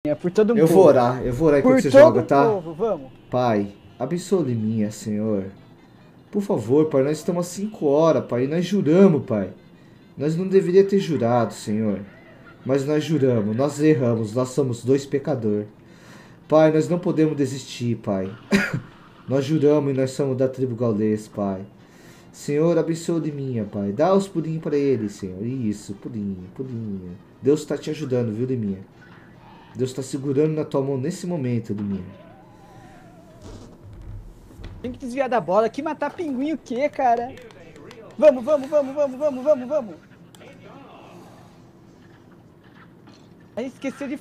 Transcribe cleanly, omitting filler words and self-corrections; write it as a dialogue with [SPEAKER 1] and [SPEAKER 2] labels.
[SPEAKER 1] É por todo um
[SPEAKER 2] Eu
[SPEAKER 1] povo.
[SPEAKER 2] vou orar enquanto
[SPEAKER 1] Por
[SPEAKER 2] você
[SPEAKER 1] todo
[SPEAKER 2] joga,
[SPEAKER 1] um
[SPEAKER 2] tá?
[SPEAKER 1] povo, vamos.
[SPEAKER 2] Pai, abençoe minha, Senhor. Por favor, Pai, nós estamos há 5 horas, Pai, e nós juramos, Pai. Nós não deveríamos ter jurado, Senhor. Mas nós juramos, nós erramos, nós somos dois pecadores. Pai, nós não podemos desistir, Pai. Nós juramos e nós somos da tribo gaulês, Pai. Senhor, abençoe minha, Pai. Dá os pulinhos para ele, Senhor. Isso, pulinho, pulinho. Deus está te ajudando, viu, Liminha? Deus está segurando na tua mão nesse momento, Liminha.
[SPEAKER 1] Tem que desviar da bola. Que matar pinguim o quê, cara? Vamos, vamos, vamos, vamos, vamos, vamos, vamos. A gente esqueceu de